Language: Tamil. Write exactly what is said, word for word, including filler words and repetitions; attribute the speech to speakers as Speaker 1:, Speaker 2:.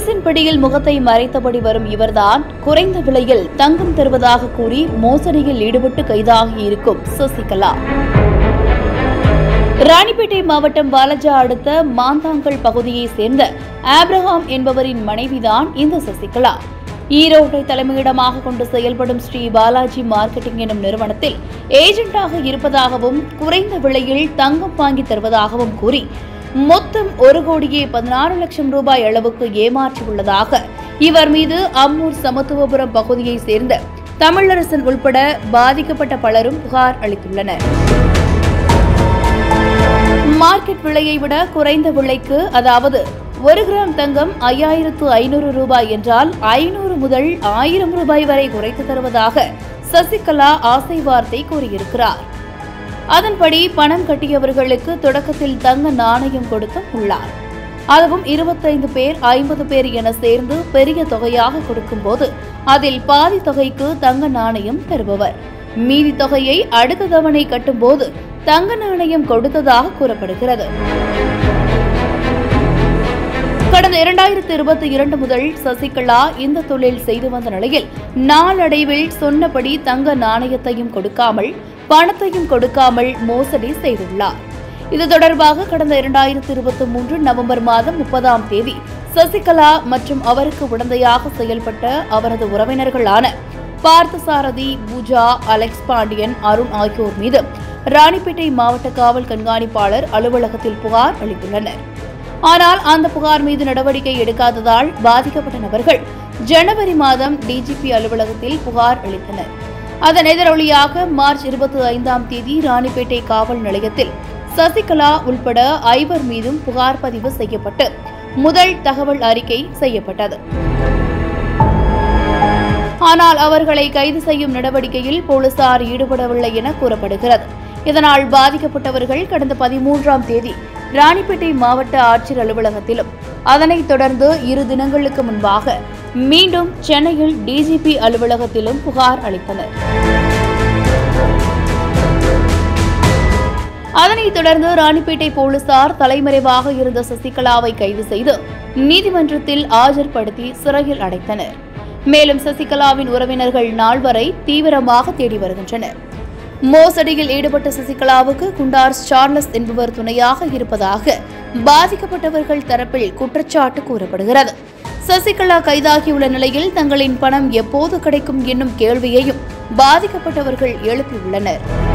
Speaker 1: போலீசின் பிடியில் முகத்தை மறைத்தபடி வரும் இவர்தான் குறைந்த விலையில் தங்கம் தருவதாக கூறி மோசடியில் ஈடுபட்டு கைதாகியிருக்கும் சசிகலா. ராணிப்பேட்டை மாவட்டம் வாலஜா அடுத்த மாந்தாங்கல் பகுதியைச் சேர்ந்த ஆப்ரஹாம் என்பவரின் மனைவிதான் இந்த சசிகலா. ஈரோட்டை தலைமையிடமாக கொண்டு செயல்படும் ஸ்ரீ பாலாஜி மார்க்கெட்டிங் எனும் நிறுவனத்தில் ஏஜென்டாக இருப்பதாகவும் குறைந்த விலையில் தங்கம் வாங்கி தருவதாகவும் கூறி மொத்தம் ஒரு கோடியே பதினாறு லட்சம் ரூபாய் அளவுக்கு ஏமாற்றியுள்ளதாக இவர் மீது அம்மூர் சமத்துவபுரம் பகுதியைச் சேர்ந்த தமிழரசன் உள்பட பாதிக்கப்பட்ட பலரும் புகார் அளித்துள்ளனர். மார்க்கெட் விலையை விட குறைந்த விலைக்கு, அதாவது ஒரு கிராம் தங்கம் ஐயாயிரத்து ஐநூறு ரூபாய் என்றால் ஐநூறு முதல் ஆயிரம் ரூபாய் வரை குறைத்து தருவதாக சசிகலா ஆசை வார்த்தை கூறியிருக்கிறார். அதன்படி பணம் கட்டியவர்களுக்கு தொடக்கத்தில் தங்க நாணயம் கொடுத்தும் உள்ளார். அதுவும் இருபத்தைந்து பேர் ஐம்பது பேர் என சேர்ந்து பெரிய தொகையாக கொடுக்கும்போது அதில் பாதி தொகைக்கு தங்க நாணயம் தருபவர், மீதி தொகையை அடுத்த தவணை கட்டும்போது தங்க நாணயம் கொடுத்ததாக கூறப்படுகிறது. கடந்த இரண்டாயிரத்தி இருபத்தி இரண்டு முதல் சசிகலா இந்த தொழில் செய்து வந்த நிலையில் நாளடைவில் சொன்னபடி தங்க நாணயத்தையும் கொடுக்காமல் பணத்தையும் கொடுக்காமல் மோசடி செய்துள்ளார். இது தொடர்பாக கடந்த இரண்டாயிரத்தி இருபத்தி மூன்று நவம்பர் மாதம் முப்பதாம் தேதி சசிகலா மற்றும் அவருக்கு உடந்தையாக செயல்பட்ட அவரது உறவினர்களான பார்த்தசாரதி, பூஜா, அலெக்ஸ் பாண்டியன், அருண் ஆகியோர் மீது ராணிப்பேட்டை மாவட்ட காவல் கண்காணிப்பாளர் அலுவலகத்தில் புகார் அளித்துள்ளனர். ஆனால் அந்த புகார் மீது நடவடிக்கை எடுக்காததால் பாதிக்கப்பட்ட நபர்கள் ஜனவரி மாதம் டிஜிபி அலுவலகத்தில் புகார் அளித்தனர். அதன் எதிரொலியாக மார்ச் இருபத்தி ஐந்தாம் தேதி ராணிப்பேட்டை காவல் நிலையத்தில் சசிகலா உள்பட ஐவர் மீதும் புகார் பதிவு செய்யப்பட்டு முதல் தகவல் அறிக்கை செய்யப்பட்டது. ஆனால் அவர்களை கைது செய்யும் நடவடிக்கையில் போலீசார் ஈடுபடவில்லை என கூறப்படுகிறது. இதனால் பாதிக்கப்பட்டவர்கள் கடந்த பதிமூன்றாம் தேதி ராணிப்பேட்டை மாவட்ட ஆட்சியர் அலுவலகத்திலும் அதனைத் தொடர்ந்து இரு தினங்களுக்கு முன்பாக மீண்டும் சென்னையில் டிஜிபி அலுவலகத்திலும் புகார் அளித்தனர். அதனைத் தொடர்ந்து ராணிப்பேட்டை போலீசார் தலைமறைவாக இருந்த சசிகலாவை கைது செய்து நீதிமன்றத்தில் ஆஜர்படுத்தி சிறையில் அடைத்தனர். மேலும் சசிகலாவின் உறவினர்கள் நால்வரை தீவிரமாக தேடி வருகின்றனர். மோசடியில் ஈடுபட்ட சசிகலாவுக்கு குண்டார் சார்லஸ் என்பவர் துணையாக இருப்பதாக பாதிக்கப்பட்டவர்கள் தரப்பில் குற்றச்சாட்டு கூறப்படுகிறது. சசிகலா கைதாகியுள்ள நிலையில் தங்களின் பணம் எப்போது கிடைக்கும் என்னும் கேள்வியையும் பாதிக்கப்பட்டவர்கள் எழுப்பியுள்ளனர்.